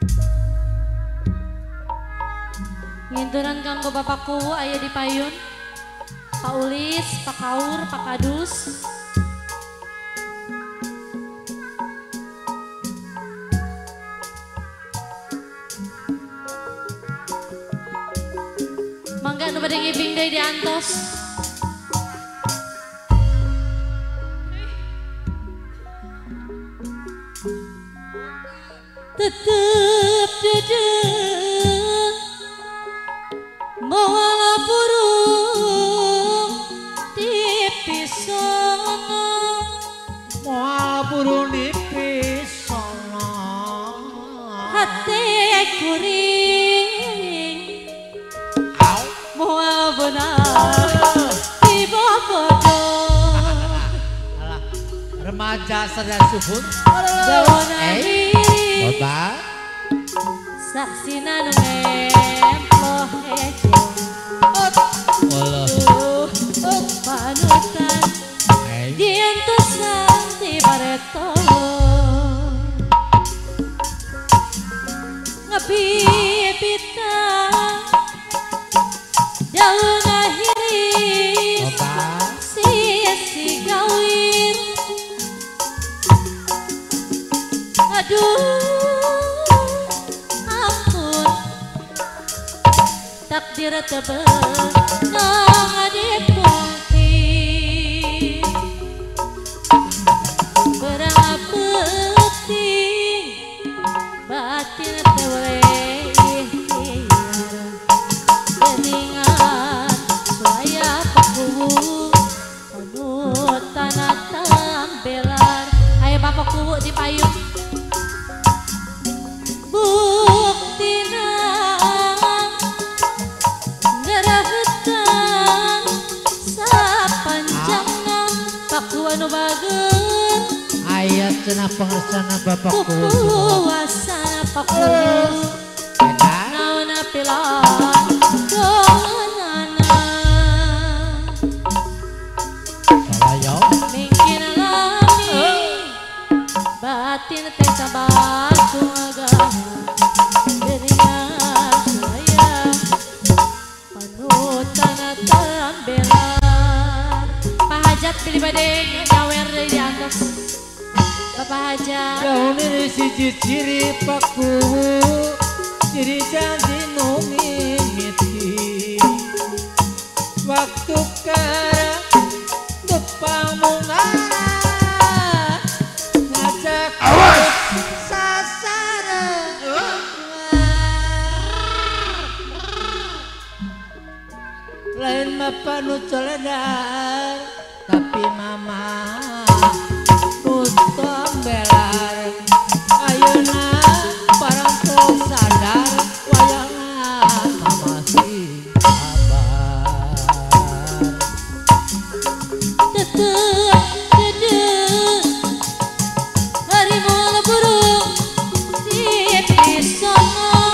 Nginturan kanggo bapakku aya di payun. Pak Ulis, Pak Kaur, Pak Kadus. Mangga nu bade ngibing deui diantos. Tetep dedeng mawala burung tipis sono, mawala burung tipis sono, hati kuring mawala benar tiba bodoh. Remaja sedang subur daun Bapak saksina nu ngemploh hece panutan dientusan di bareto ngepipitang daun ahiris sisi gawir aduh takdir tebel nang adipungkin berang penting batin teweleh ikhtiar geningan suaya pakuwu panutan tambelar aya bapak kuwu di payung buktina anu bageun ayat cenah pengersana bapak puasana pakus naona pilan donana salayo mungkin alami batin teh sabatu agama geringan saya panutan tambelan Pak Hajat pilih badeng nyawer dari atas Bapak Hajat daun ini siji ciri paku ciri janji nu mimiti waktu kara tepang mungara ngajak sasaran lain bapak nu coledar tapi mama utang belar ayeuna parang teu sadar wayangan mama si sabar tetep dedeng hari moal burung tipis sono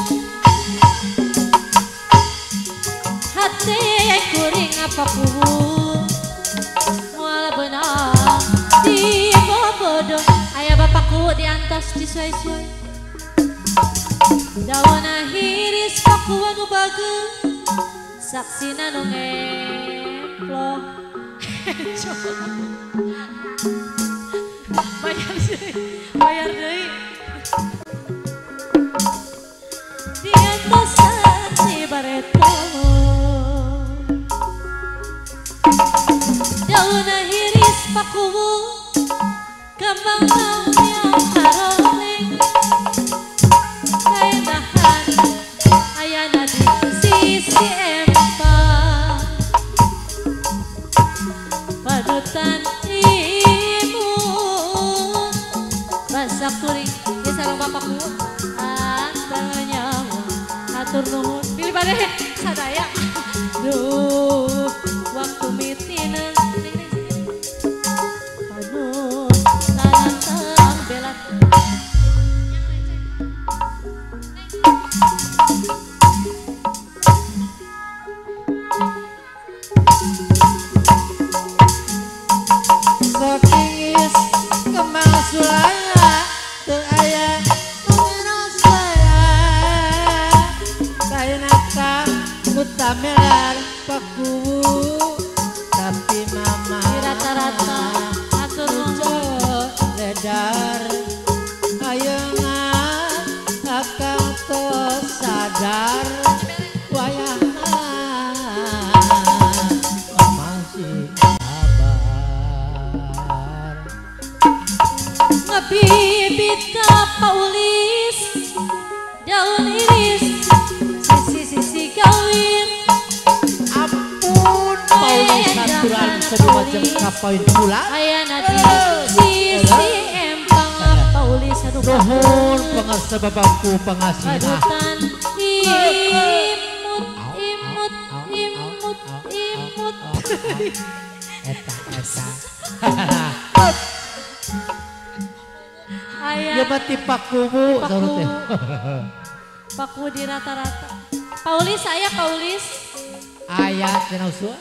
hati kuring apa kubu moal benang di bobodo aya bapakku di atas di suai-suai daun ahiris paku anu bageun saksina nu ngemploh bayar deui di atas si bareto daun ahiris pakuwu kembang daun yang karoleng kaenahan ayana di sisi empang padutan imun basa kuring di sareng bapakku antara nyawa atur nuhun pilih bade sadaya duh waktu mitineun saking is kemang sulaya teu aya nu ngerosa beredar ayeuna akang tos sadar wayahna masih sabar Ngabibita Paulis daun iris sisi gawin ampun Paulis natural sedu macam kapoin pulang ayana di sisi empang Paulis aduh nuhun pangarsa bapakku pangasihna adutan imut eta ayah ya mati pakumu paku paku di rata-rata Paulis saya Paulis ayat cenah usua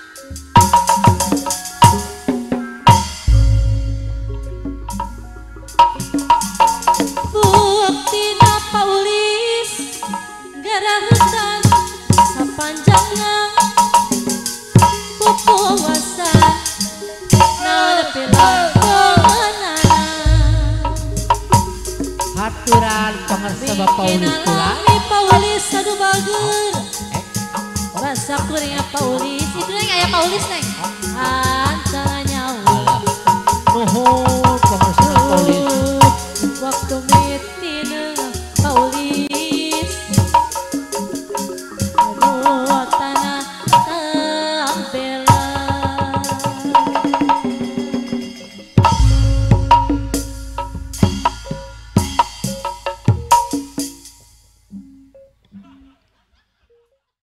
buktina Paulis garahutan sapanjangna pupuasan nadepilah kemenangan haturan pangarsa Paulis pulang Bikin Paulis aduh bager rasa kuringnya Paulis itu yang ayah Paulis neng